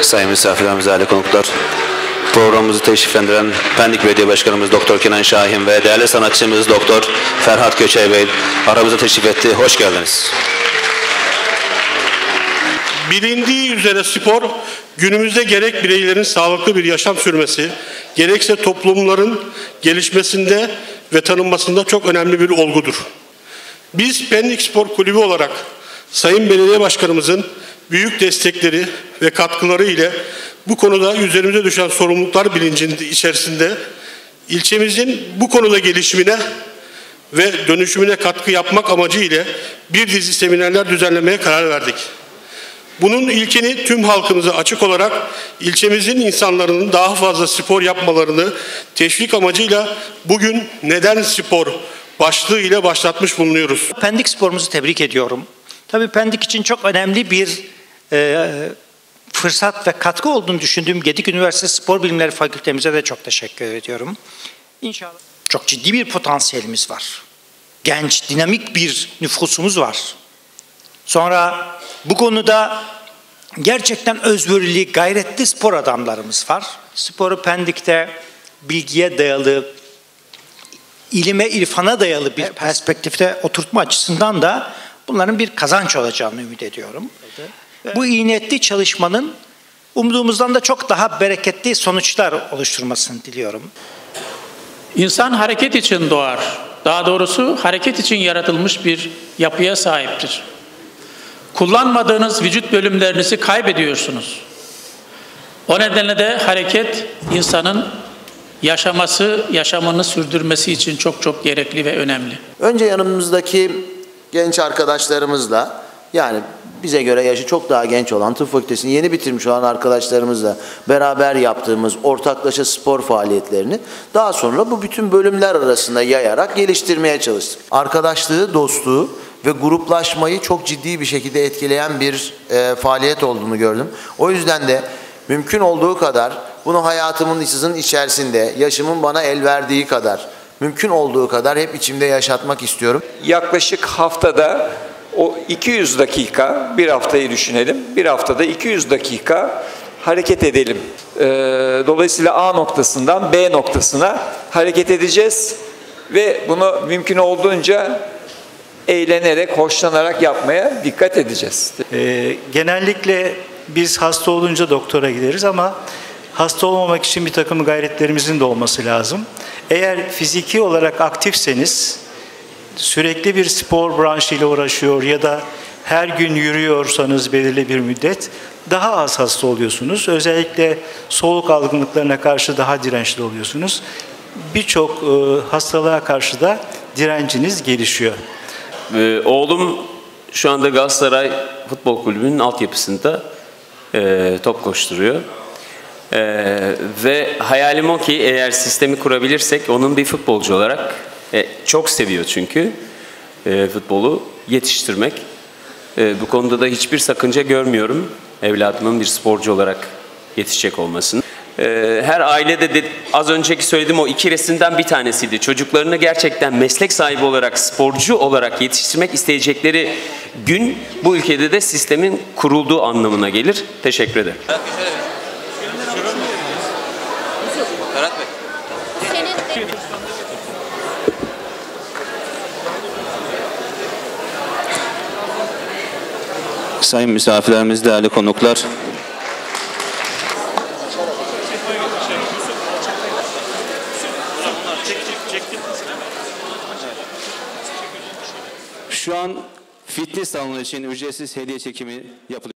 sayın misafirlerimiz, değerli konuklar, programımızı teşriflendiren Pendik Belediye Başkanımız Doktor Kenan Şahin ve değerli sanatçımız Doktor Ferhat Köçer Bey aramıza teşrif etti. Hoş geldiniz. Bilindiği üzere spor, günümüzde gerek bireylerin sağlıklı bir yaşam sürmesi, gerekse toplumların gelişmesinde ve tanınmasında çok önemli bir olgudur. Biz Pendik Spor Kulübü olarak Sayın Belediye Başkanımızın büyük destekleri ve katkıları ile bu konuda üzerimize düşen sorumluluklar bilincinde içerisinde ilçemizin bu konuda gelişimine ve dönüşümüne katkı yapmak amacı ile bir dizi seminerler düzenlemeye karar verdik. Bunun ilkini tüm halkımıza açık olarak ilçemizin insanların daha fazla spor yapmalarını teşvik amacıyla bugün Neden Spor başlığı ile başlatmış bulunuyoruz. Pendik Spor'umuzu tebrik ediyorum. Tabii Pendik için çok önemli bir fırsat ve katkı olduğunu düşündüğüm Gedik Üniversitesi Spor Bilimleri Fakültemize de çok teşekkür ediyorum. İnşallah çok ciddi bir potansiyelimiz var. Genç, dinamik bir nüfusumuz var. Sonra bu konuda gerçekten özverili, gayretli spor adamlarımız var. Sporu Pendik'te bilgiye dayalı, ilime, irfana dayalı bir perspektifte oturtma açısından da bunların bir kazanç olacağını ümit ediyorum. Bu iyi niyetli çalışmanın umduğumuzdan da çok daha bereketli sonuçlar oluşturmasını diliyorum. İnsan hareket için doğar. Daha doğrusu hareket için yaratılmış bir yapıya sahiptir. Kullanmadığınız vücut bölümlerinizi kaybediyorsunuz. O nedenle de hareket insanın yaşamını sürdürmesi için çok çok gerekli ve önemli. Önce yanımızdaki genç arkadaşlarımızla, yani bize göre yaşı çok daha genç olan, tıp fakültesini yeni bitirmiş olan arkadaşlarımızla beraber yaptığımız ortaklaşa spor faaliyetlerini daha sonra bu bütün bölümler arasında yayarak geliştirmeye çalıştık. Arkadaşlığı, dostluğu ve gruplaşmayı çok ciddi bir şekilde etkileyen bir faaliyet olduğunu gördüm. O yüzden de mümkün olduğu kadar bunu hayatımın içerisinde, yaşımın bana el verdiği kadar, mümkün olduğu kadar hep içimde yaşatmak istiyorum. Yaklaşık haftada o 200 dakika, bir haftayı düşünelim, bir haftada 200 dakika hareket edelim. Dolayısıyla A noktasından B noktasına hareket edeceğiz ve bunu mümkün olduğunca eğlenerek, hoşlanarak yapmaya dikkat edeceğiz. Genellikle biz hasta olunca doktora gideriz ama hasta olmamak için bir takım gayretlerimizin de olması lazım. Eğer fiziki olarak aktifseniz, sürekli bir spor branşıyla uğraşıyor ya da her gün yürüyorsanız belirli bir müddet daha az hasta oluyorsunuz. Özellikle soluk algınlıklarına karşı daha dirençli oluyorsunuz. Birçok hastalığa karşı da direnciniz gelişiyor. Oğlum şu anda Galatasaray Futbol Kulübü'nün altyapısında top koşturuyor. Ve hayalim o ki eğer sistemi kurabilirsek onun bir futbolcu olarak çok seviyor çünkü futbolu yetiştirmek. Bu konuda da hiçbir sakınca görmüyorum evladımın bir sporcu olarak yetişecek olmasını. Her ailede de az önceki söylediğim o iki resimden bir tanesiydi. Çocuklarını gerçekten meslek sahibi olarak, sporcu olarak yetiştirmek isteyecekleri gün bu ülkede de sistemin kurulduğu anlamına gelir. Teşekkür ederim. Sayın misafirlerimiz, değerli konuklar, şu an fitness salonu için ücretsiz hediye çekimi yapılıyor.